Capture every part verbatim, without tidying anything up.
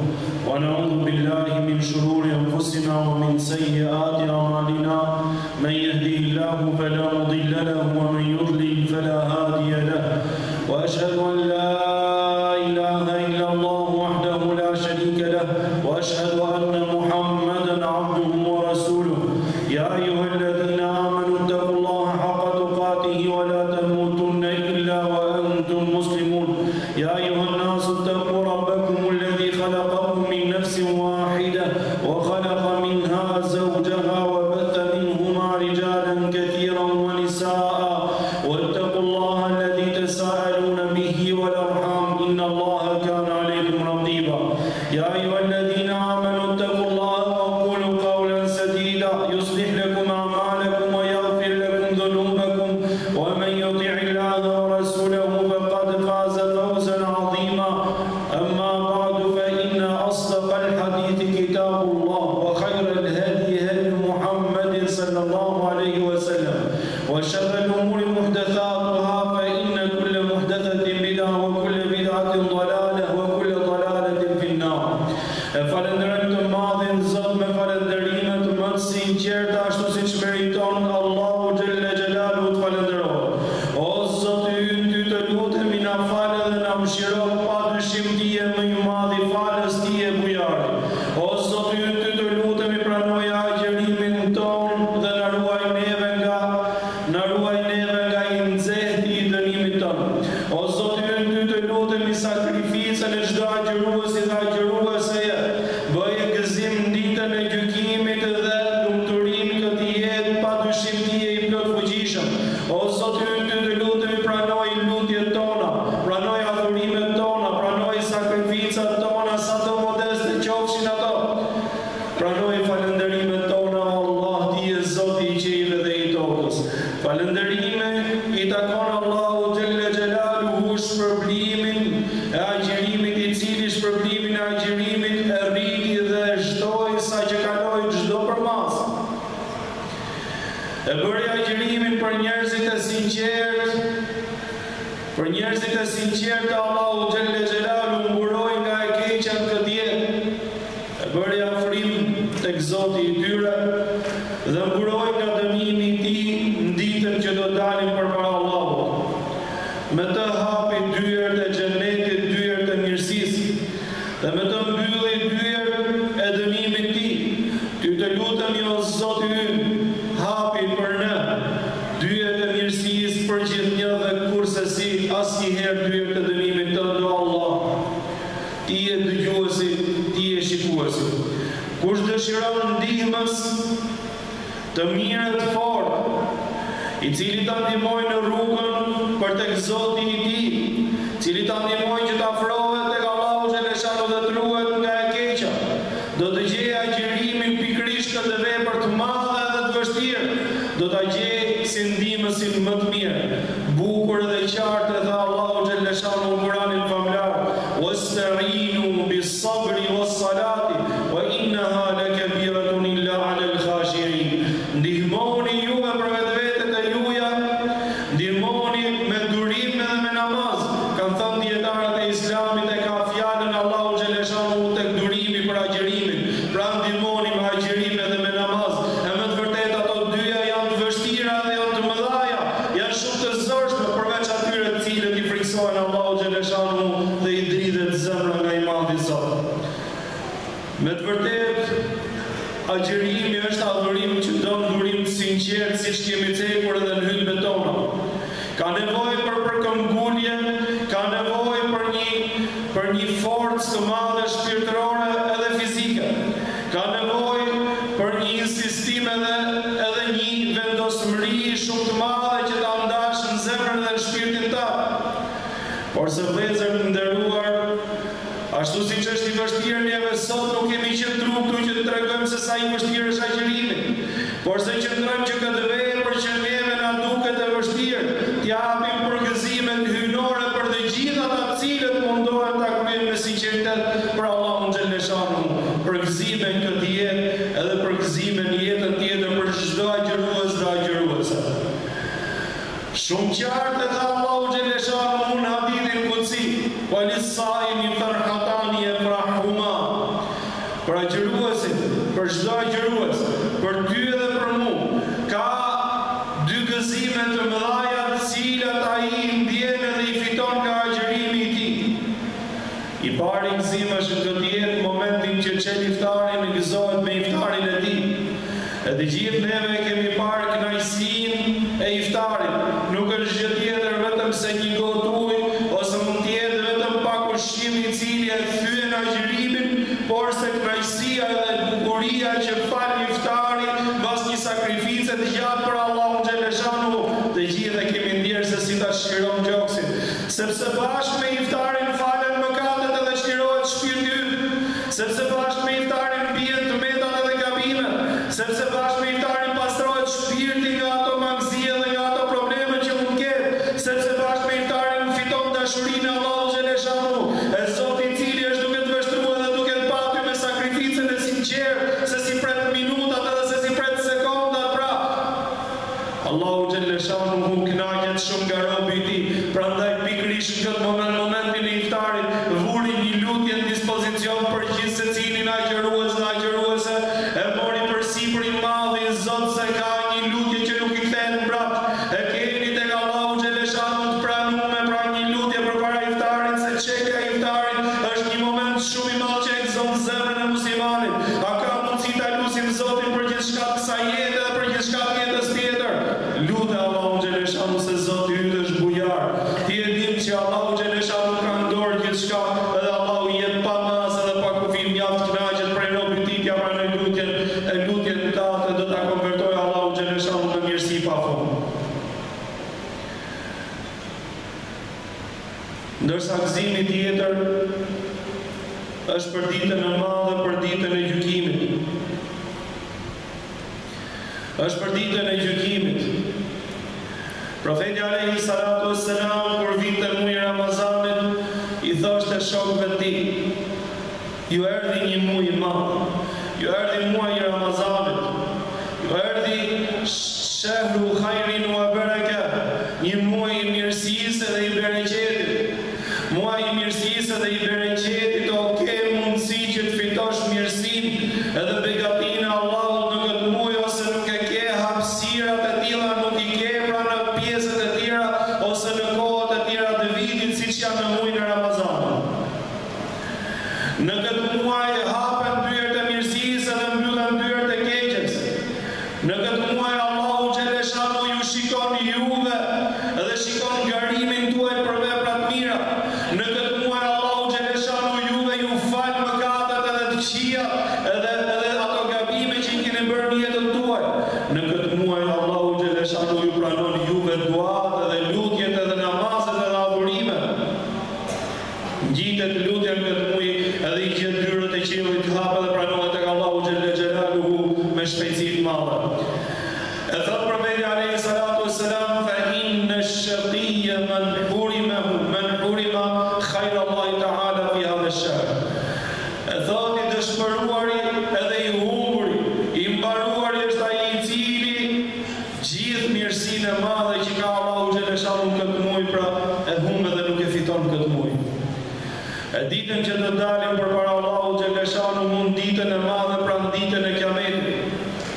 ونعوذ بالله من شرور أنفسنا ومن سيئات أعمالنا من يهدي الله فلا مضل له ومن يضلل فلا هادي له وأشهد أن لا إله إلا الله وحده لا شريك له وأشهد أن محمدا عبده ورسوله يا أيها الذين آمنوا اتقوا الله حق تقاته ولا تموتن إلا وأنتم مسلمون يا أيها الناس اتقوا ربكم الذي خلقكم من نفس واحدة وخلق منها زوجها وبث منهما رجالا كثيرا ونساء واتقوا الله الذي تساءلون به والأرحام إن الله كان عليكم رقيبا يا أيها الذين آمنوا اتقوا الله وقولوا قولا سديدا يصلح لكم أعمالكم ويغفر لكم ذنوبكم ومن يطع الله ورسوله فقد فاز فوزا عظيما أما بعد فإن أصدق الحديث كتاب الله وخير الهدي هدي محمد صلى الله عليه وسلم وشر الأمور محدثاتها فإن كل محدثة بدعة وكل بدعة ضلالة وكل ضلالة في النار. Falënderojmë të madhin Zot me falënderimet më të sinqerta ashtu siç meriton Allahu xhelle xhelalu të falënderohet. O Zoti ynë, ty të lutemi na fal dhe na mëshiro, padyshim ti je më i madh i falës, ti je bujari. O Zoti ynë, ty të lutemi pranoje agjerimin ton dhe na ruaj neve nga na ruaj neve nga i nxehti i dënimit ton. O Zoti ynë, ty të lutemi sakrificën e çdo agjëruesi dhe agjërueseje. Bëje gëzim në ditën e gjykimit dhe lumturin këtë jetë, padyshim ti je i plot fuqishëm. O Zoti ynë, ty të lutemi pranoj lutjet tona, pranoj adhurimet tona, pranoj sakrificat tona, sa të modeste qofshin ato. Pranoj falënderimet tona, Allah, ti je Zoti i qiellit dhe i tokës. Falënderime i takon Allahu xhelle xhelaluhu shpërblimin e agjerimit, i cili shpërblimin e agjerimit e rriti dhe e shtoi sa që kaloi çdo përmas. E bëri agjerimin për njerëzit e sinqert, për njerëzit e sinqert Allahu xhelle xhelaluhu mburoi nga e keqja në këtë jetë. E bëri afrim tek Zoti i tyre dhe mburoi nga dënimi i tij në ditën që do dalin përpara Allahut. Me të hapi dyert e xhenetit, dyert e mirësisë, dhe me të mbylli dyert e dënimit të tij. Ty të lutemi o Zoti ynë, hapi për ne dyert e mirësisë për gjithnjë dhe kurse si asnjëherë dyert e dënimit tënd, o Allah. Ti je dëgjuesi, ti je shikuesi. Kush dëshiron ndihmës të mirë të fortë, i cili ta ndihmoj në rrugën për tek Zoti i tij, i cili ta ndihmoj që të afrohet tek Allahu xhelle xhelalu dhe të ruhet nga e keqja, do të gjejë agjerimin pikërisht këtë vepër të madhe dhe të vështirë, do ta gjejë si ndihmësin më të mirë. Bukur dhe qartë e tha Allahu xhelle xhelalu në Kur'anin famlar: "Wasta'inu bis-sabri was-salati wa innaha lakabiratun illa 'alal khashi'in." Ndihmoni juve për vetvetet e juaja, ndihmoni me durim edhe me namaz. Kanë thënë dietarët e Islamit e ka fjalën Allahu xhelle xhelalu tek durimi për agjerimin. Pra ndihmoni me agjerim edhe me namaz. E me të vërtetë ato dyja janë të vështira dhe janë të mëdhaja, janë shumë të zorshme përveç atyre të cilët i friksohen Allahu xhelle xhelalu dhe i dridhet zemra nga imani i Zotit. Me të vërtetë agjerimi është adhurim që don durim të sinqert, siç kemi cekur edhe në hutbet tona. Ka nevojë për përkëmbgulje, ka nevojë për një për një forcë të madhe shpirtërore edhe fizike. Ka nevojë për një insistim edhe edhe një vendosmëri shumë të madhe që ta ndash në zemrën dhe në shpirtin tënd. Por se vëllezër të nderuar, ashtu siç është i vështirë neve sot, nuk kemi qëndruar këtu që të tregojmë se sa i vështirë është agjerimi, por se qëndrojmë që këtë vepër që neve na duket e vështirë, t'japim përgëzimet hynore për të gjithë ata të cilët mundohen ta kryejnë me sinqeritet për Allahun xhelle xhelalu. Përgëzime në këtë jetë edhe përgëzime në jetën tjetër për çdo agjërues dhe agjëruese. Shumë qartë e tha Allahu xhelle xhelalu në hadithin kutsi: "Walis-saimi farhatani yafrahuma." për agjeruesit, për çdo agjerues, për ty edhe për mua, ka dy gëzime të mëdha të cilat ai ndjen dhe i fiton nga agjerimi i tij. I pari gëzim është do të jetë momentin që çel iftarin e gëzohet me iftarin e tij. Edhe gjithë neve kemi parë kënaqësinë e iftarit. Nuk është gjë tjetër vetëm se një gotë ujë, ose mund të jetë vetëm pak ushqim i cili e thyen agjerimin, por se kënaqësia dhe bukuria që fal iftari pas një sakrifice të gjatë për Allahun xhaleshanu, të gjithë e kemi ndjerë se si ta shkirojmë gjoksin. Sepse bashkë me iftarin falen mëkatet edhe shkirohet shpirti yt, sepse bashkë me iftarin bien tmetat edhe gabimet, sepse bashkë me iftarin pastrohet shpirti nga ato mangësie dhe nga ato probleme që mund ketë, sepse bashkë me iftarin fiton dashurinë e Allahut xhaleshanu, e Zoti i cili është duke të vështruar dhe duke të patur me sakrificën e sinqertë, se si pret minutat edhe se si pret sekondat pra. Allahu xhaleshanu mu kënaqet shumë nga robi i tij, prandaj pikërisht në këtë moment, momentin e iftarit, vuri një lutje në dispozicion për gjithë secilin agjerues dhe agjeruese, e mori përsipërin madh i Zot se ka një lutje që nuk i kthehet mbrapsht. E keni tek Allahu xhaleshanu të pranuar pra një lutje përpara iftarit, se çeka e iftarit është një moment shumë i madh që e gëzon zemrën e muslimanit. A ka mundësi ta lutim Zotin për gjithçka të kësaj jete dhe për gjithçka të jetës tjetër? Lutë Allahu xhaleshanu se Zoti yt është bujar. Ti e din që Allahu xhaleshanu ka në dorë gjithçka, edhe Allahu i jep pa masë dhe pa kufi, mjaft kënaqet prej robit të tij, ja pranoj lutjen, e lutjen tatë do ta konvertoj Allahu xhaleshanu në mirësi pafund. Ndërsa gëzimi tjetër është për ditën e madhe, për ditën e gjykimit. Është për ditën e gjykimit. Profeti alayhi salatu wassalam kur vinte muaji i Ramazanit, i thoshte shokëve të tij: ju erdhi një muaj i madh, ju erdhi muaji i Ramazanit, ju erdhi shahru khairin wa baraka, një muaj i mirësisë dhe i bereqetit. Muaj i mirësisë dhe i bereqetit, o ke mundësi që të fitosh mirësinë edhe begatinë e Allahut në këtë muaj, ose nuk e ke hapësirat e tilla, nuk i ke pra në pjesët e tjera ose në kohët e tjera të vitit, siç janë në muajin e Ramazanit. Në këtë muaj hapen dyert e mirësisë dhe mbyllen dyert e keqes. Në këtë muaj Allahu xhaleshanu ju shikon juve dhe shikon garimin tuaj për vepra të mira. Në këtë muaj Allahu xhaleshanu juve ju fal mëkatet edhe të këqija, edhe edhe ato gabime që i keni bërë në jetën tuaj. Në këtë muaj Allahu xhaleshanu ju pranon juve duat edhe lutjet edhe namazet edhe adhurimet. Ngjitet lutja në këtë muaj edhe i gjet dyrët e qiellit të hapë dhe pranohet tek Allahu xhaleshanu me shpejtësi të madhe. E thot profeti alayhi salatu wassalam: fa inna ash-shaqiyya man hurimahu man hurima khayra Allah ta'ala fi hadha ash-shahr. E thot i dëshpëruari edhe i humburi, i mbaruari është ai i cili gjithë mirësinë e madhe që ka Allahu xhaleshanu në këtë muaj pra e humb dhe nuk e fiton këtë muaj. E ditën që do dalim përpara Allahu xhaleshanu mund ditën e madhe pra ditën e kiametit.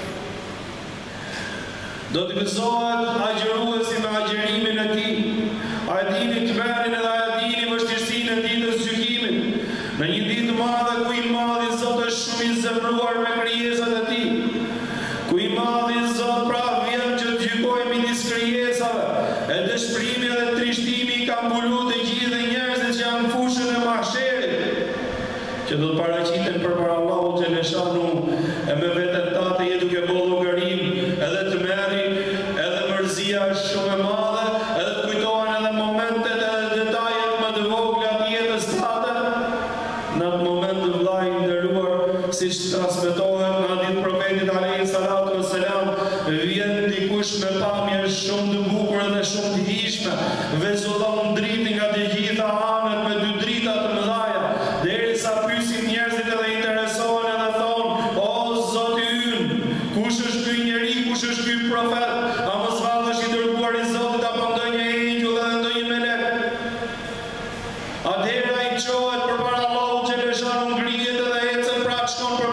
Do të gëzohet agjeruesi me agjerimin e tij. A e dini të merrin edhe a e dini vështirësinë e ditës gjykimit. Në një ditë të madhe ku i madhi Zot është shumë i zemruar me krijesat e tij. Ku i madhi Zot pra vjen që të gjykojë midis krijesave. E dëshpërimi dhe trishtimi i ka mbuluar të gjithë njerëzit që janë në fushën e mahsherit, që do të paraqiten përpara Allahut xhaleshanu e me veten tatë je duke bollë llogarim, edhe të merri, edhe mërzia është shumë e madhe, edhe të kujtohen edhe momentet edhe detajet më të vogla të jetës tate. Në atë moment të vllai i nderuar, siç transmetohet në hadith profetit alayhi salatu wassalam, vjen dikush me pamje shumë të bukur dhe shumë të hijshme, vezullon dritin nga të gjitha anët me dy drita të mëdha, derisa pyesin njerëzit edhe interesohen edhe thonë: o Zoti ynë, kush është ky njeri, kush është ky profet? A mos vallësh i dërguar i Zotit apo ndonjë engjëll edhe ndonjë melek? Atëherë ai çohet përpara Allahut xhaleshanu, ngrihet edhe ecën prapë shkon për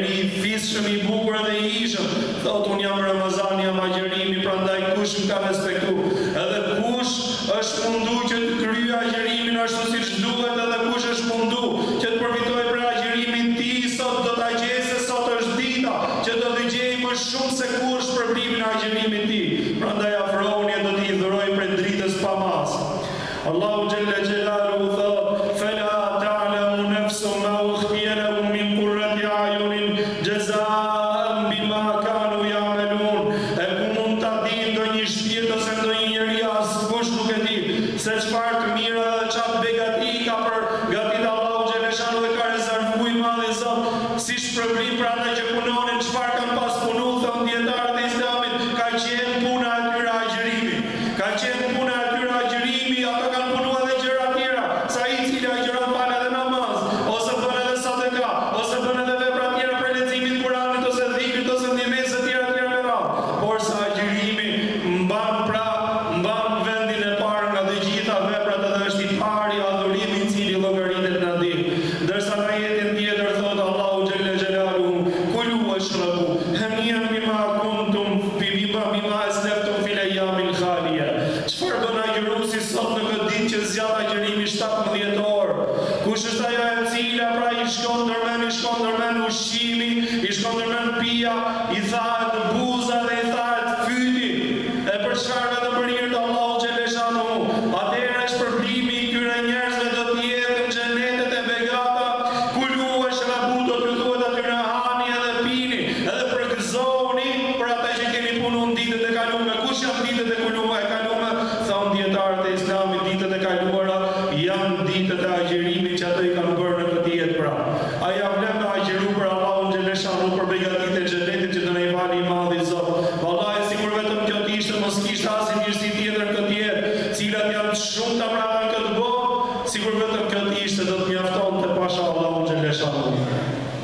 njeri i fisshëm, i bukur dhe i ishëm, thot unë jam Ramazan, jam agjerimi, prandaj kush më ka respektu, edhe kush është mundu që të kryej agjerimin ashtu siç duhet, edhe kush është mundu që të përfitojë për agjerimin ti, sot do ta gjej se sot është dita që do të gjej më shumë se kur shpërblimin e agjerimit ti. Prandaj afrohuni e do t'i dhuroj për dritës pa mas. Allahu Jalla Jalaluhu thot: "Fala ta'lamu nafsun ma ukhfiya lahum min qurrati a'yunin jazaan bima kanu ya'malun." E ku mund ta dinë ndonjë shpirt ose ndonjë njeri, askush nuk e di se çfarë të mira dhe çfarë begati ka për gatit Allahu Jalla Jalaluhu dhe ka rezervuar i madh i Zot si shpërblim për ata që punonin, çfarë kanë pas punu, thon dietarët e Islamit, ka qenë puna e tyre agjerimi. Ka qenë puna e tyre agjerimi, ata kanë punuar edhe gjëra tjera, sa i cili agjeron fal edhe namaz, ose bën edhe sadaka, ose bën edhe vepra tjera për leximin e Kuranit ose dhikrit ose ndjemese tjera tjera me radhë. Por sa agjerimi mban pra, mban vendin e parë nga të gjitha veprat edhe është i pari adhurimi i cili llogaritet në ditë. Ndërsa në jetën tjetër thot Allahu Jalla Jalaluhu: "Kulu washrabu haniyan bima kuntum fi bima bima aslaftum fil ayamil khaliya." Çfarë bën Agjeruesi sot në këtë ditë që zgjat agjerimi shtatëmbëdhjetë orë? Kush është ajo e cila pra i shkon ndërmend, i shkon ndërmend ushqimi, i shkon ndërmend pija, i thahet buza dhe i thahet fyti? E për çfarë vetëm për hir të Allahu Xhela Shanuhu? Atëherë shpërblimi i këtyre njerëzve do të jetë në xhenetet e begata. Kulu washrabu, do të thuhet atyre hani edhe pini, edhe përgëzohuni për ata që keni punuar ditët e kaluara. Kush janë ditët e kaluara? E kaluara, thon dietarët e Islamit, ditët e kaluara janë ditët e agjerimit që ato i kanë bërë në këtë jetë pra. A ja vlen me agjeru për Allahun Xhela Shanuhu për begatitë e xhenetit që do na i vali i madhi Zot. Vallahi sikur vetëm kjo të ishte, mos kishte asnjë mirësi tjetër në këtë jetë, cilat janë shumë të mbrapa në këtë botë, sikur vetëm kjo të ishte do të mjaftonte pasha Allahun Xhela Shanuhu.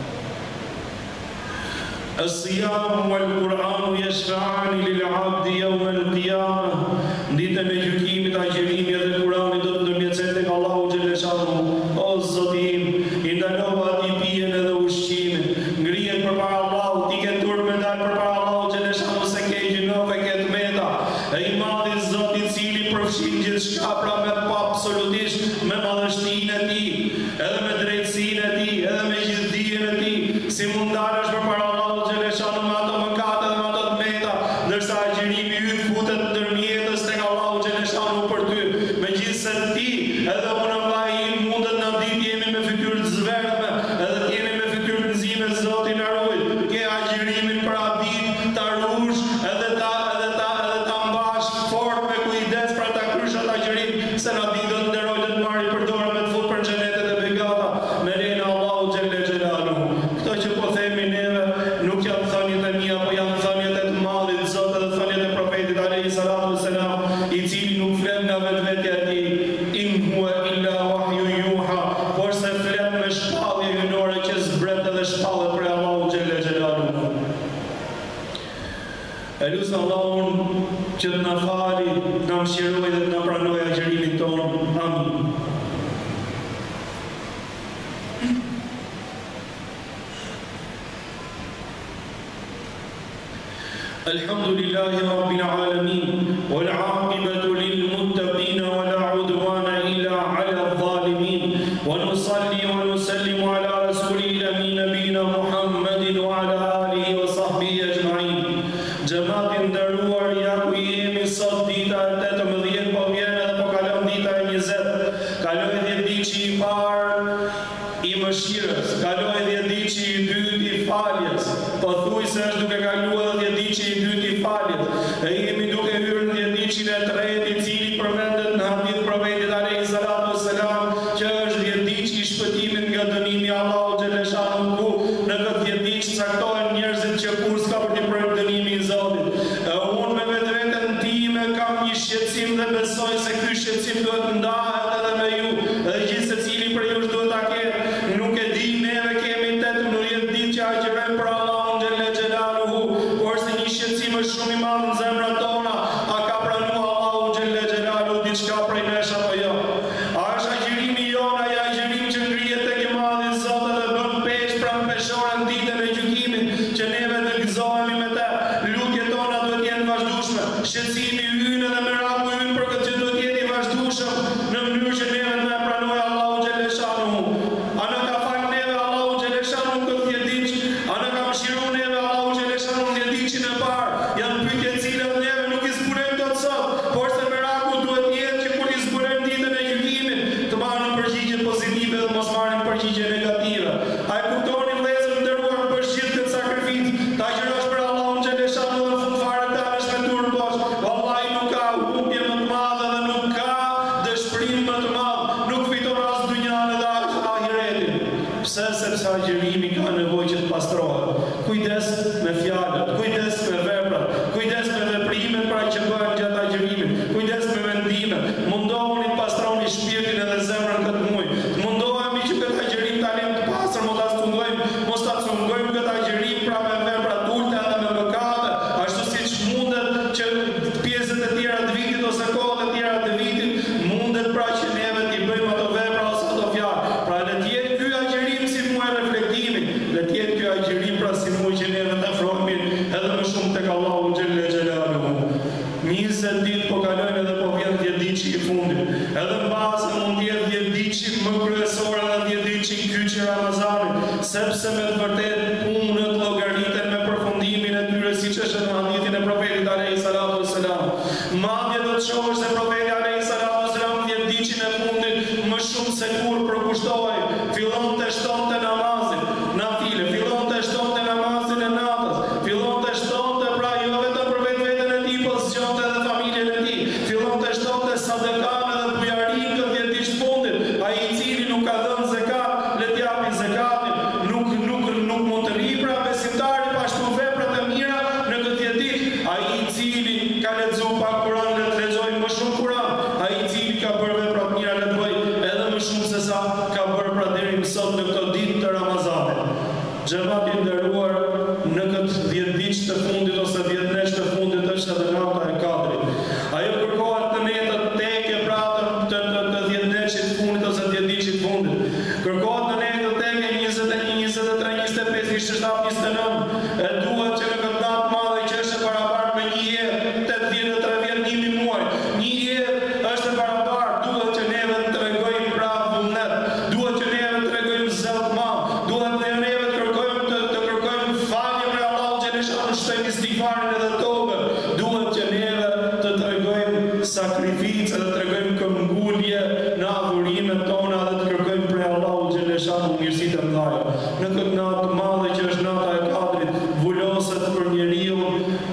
As-siyam wal-Qur'an yashfa'ani lil-'abdi yawm al-qiyamah. Ditën e gjykimit agjerimi dhe Kurani do të ndërmjetësojnë tek Allahu Xhela Shanuhu. O Zoti im, i ndalova atij pijen edhe ushqimin. Ngrihet përpara Allahut, ti ke turp me dal përpara Allahu Xhela Shanuhu se ke gjinove, ke të meta. E i madhi Zoti i cili përfshin gjithçka pra me pa absolutisht me madhështinë e tij, edhe me drejtsinë e tij, edhe me gjithë dijen e tij. Si mund dalësh përpara Allahu Xhela Shanuhu me ato mëkate dhe me ato të meta, ndërsa agjerimi yt futet ndërmjetës tek Allahu Xhela Shanuhu për ty. Megjithse ti edhe unë vllai im mundet na ditë jemi me fytyrë të zverdhme, edhe të jemi me fytyrë të nxime, Zoti na ruaj. Ke agjerimin për atë ditë ta rush edhe ta edhe ta edhe ta mbash fort me kujdes për ta kryer atë agjerim, se na ditë do të nderoj të të marrë për dorë me të fut për xhenetet e begata me lenin Allahu Xhela Xhelaluhu. Këto që po themi neve nuk janë thënjet e mia, po janë thënjet e të madhit Zot edhe thënjet e profetit alayhi salatu wassalam, i cili nuk flet nga vetvetja e tij, in huwa illa wahyun yuha, por se flet me shpallje hynore që zbret edhe shpallet për Allahu Xhela Xhelaluhu. Elusë Allahun që të na fali, na mëshiroj dhe të na pranoj agjerimin tonë. Amin. Alhamdulillahi Rabbil Alamin, wal aqibatu lil muttaqin, wa la udwana illa ala adh-dhalimin, wa nusalli wa nusallimu ala rasulil amin nabina Muhammadin wa ala alihi wa sahbihi ajma'in. Xhamatin nderuar, ja ku jemi sot dita e tetëmbëdhjetë, po vjen edhe po kalon dita e njëzet. Kaloi dhjetë ditë i parë i mëshirës, kaloi dhjetë ditë i dytë i faljes. Pothuajse është duke kaluar dhjetë ditë i dytë i faljes. E jemi duke hyrë në dhjetë ditë e tretë, i cili përmendet në hadith profetit alayhi salatu wassalam, që është dhjetë ditë i shpëtimit nga dënimi i Allahu Xhela Shanuhu. Në këtë dhjetë ditë caktohen njerëzit që kur s'ka për të bërë dënimi i Zotit. E unë me vetveten time kam një shqetësim dhe besoj se ky shqetësim duhet ndahet edhe me ju. Dhe gjithë secili për ju duhet ta ketë. Nuk e di, neve kemi tetëmbëdhjetë ditë që agjerojmë për Allahun Xhela Xhelaluhu, por se një shqetësim është shumë i madh në zemrat tona. A ka pranuar Allahu Xhela Xhelaluhu diçka prej nesh apo jo? A është agjerimi jon ai agjerim që ngrihet tek i madhi Zot dhe bën peshë pranë peshore në ditën e gjykimit? mëshiru neve, Allahu Gjeleshanu në diqin e parë, janë pyetje cilat neve nuk i zbulojmë dot sot, por se meraku duhet jetë që kur i zbulojmë ditën e gjykimit, të marrim përgjigje pozitive dhe mos marrim përgjigje negative. A e kuptoni vëllezër nderuar për gjithë këtë sakrificë, ta gjërosh për Allahun Gjeleshanu dhe fund fare ta është me turbosh. Vallahi nuk ka humbje më të madhe dhe nuk ka dëshpërim më të madh, nuk fiton as dynjan edhe as ahiretin. Pse? Sepse agjerimi ka nevojë që të pastrohet. Kujdes me fjalët, kujdes me veprat, kujdes me veprimet pra që bëhen gjatë agjerimit, kujdes me mendimet. Mundohuni të pastroni shpirtin edhe zemrën këtë muaj. Mundohemi që këtë agjerim ta lëmë të pastër, mos ta cungojmë, mos ta cungojmë këtë agjerim pra me vepra të ulta edhe me mëkate, ashtu siç mundet që pjesët e tjera të vitit ose kohët e tjera të vitit mundet pra që neve t'i bëjmë ato vepra ose ato fjalë. Pra le të jetë ky agjerim si muaj reflektimi, le të jetë ky agjerim pra si muaj që neve të afrohemi edhe më shumë tek Allahu xhelle xhelaluhu. njëzet ditë po kalojnë edhe po vjen dhjetë ditë i fundit. Edhe mbase mund të jetë dhjetë ditë më kryesore dhe dhjetë ditë i kyçi Ramazanit, sepse me të vërtetë punët llogariten me përfundimin e tyre siç është në hadithin e profetit alayhi salatu wassalam. Madje do të shohësh se profeti alayhi salatu wassalam dhjetë ditën e fundit më shumë se kur përkushtohej, fillon të shtonte namazin, nafile, fillon të shtonte namazin e natës, fillon të shtonte pra jo vetëm për vetveten e tij, po zgjonte edhe familjen e tij, fillon të shtonte sadekan edhe bujarin këtë dhjetë ditë fundit. Ai i cili nuk ka dhënë zekat, le të japi zekatin, nuk nuk nuk mund të rri pra besimtari pa shtuar veprat e mira në këtë dhjetë ditë. Ai i cili ka lexuar pak Kur'an, le të lexojë më shumë Kur'an. Ai i cili ka bërë vepra të mira, le të bëjë edhe më shumë se sa ka bërë pra deri më sot në këtë ditë të Ramazanit. Xhamati i nderuar, në këtë dhjetë ditë të fundit ose dhjetë nesh të fundit është edhe nata e katërt. Ajo kërkohet në netët teke pra të të dhjetë neshit të fundit ose dhjetë ditësh të fundit. Kërkohet në netët teke njëzet e një, njëzet e tre, njëzet e pesë, njëzet e shtatë, njëzet e nëntë. E duhet që në këtë natë madhe që është e barabartë me një jetë, tetëdhjetë e tre vjet, një muaj. Një jetë është e barabartë, duhet që neve të tregojmë pra vullnet, duhet që neve të tregojmë zell të madh, duhet që neve të kërkojmë të, të kërkojmë falje për Allahu xhaleshanu, shtojmë istighfarin edhe tobën, duhet që neve të tregojmë sakrificë dhe të tregojmë këmbgulje në adhurimet tona dhe të kërkojmë për Allahu xhaleshanu mirësitë e mëdha. Në këtë natë të madhe që është nata e katërt, vuloset për njeriu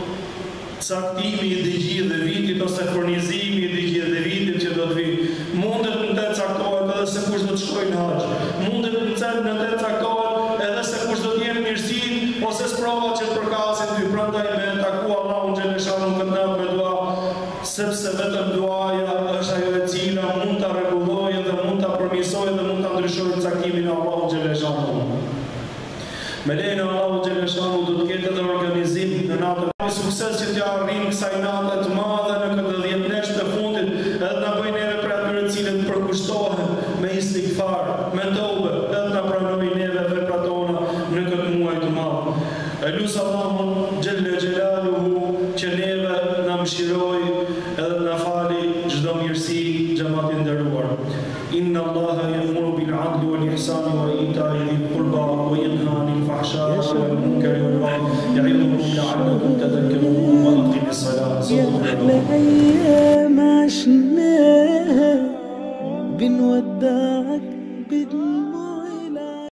caktimi i dëgjit dhe vitit ose furnizimi i dëgjit dhe vitit që do të vi. Mundet në të caktohet edhe se kush do të shkojë në haxh. Mundet në të caktohet edhe se kush do të jenë mirësinë ose sprovat që të përkasin ty. Prandaj me taku Allahun xhaleshanu këtë natë me dua, sepse vetëm duaja është ajo e cila mund ta rregullojë dhe mund ta përmirësojë dhe mund ta ndryshojë caktimin e Allahut xhaleshanu. Me lejnë Allahu xhaleshanu do të ketë edhe organizim në natën e sukses që t'ja arrijmë kësaj nate të madhe në këtë dhjetë nesh të fundit, edhe na bëjnë neve për atyre të cilët përkushtohen me istighfar, me tobe, edhe na pranojë neve veprat tona në këtë muaj të madh. E lut Allahun xhelle xhelaluhu që neve na mëshirojë edhe na fali çdo mirësi, xhamati i nderuar. Inna Allaha ya'muru bil 'adli wal ihsani wa ita'i dhil qurba wa yanha 'anil fahsha'i wal munkari wal baghi ya'idukum la'allakum tadhakkarun wa aqimis salata.